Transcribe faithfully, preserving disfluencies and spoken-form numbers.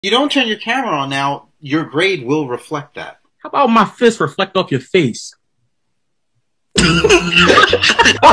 You don't turn your camera on now, your grade will reflect that. How about my fist reflect off your face?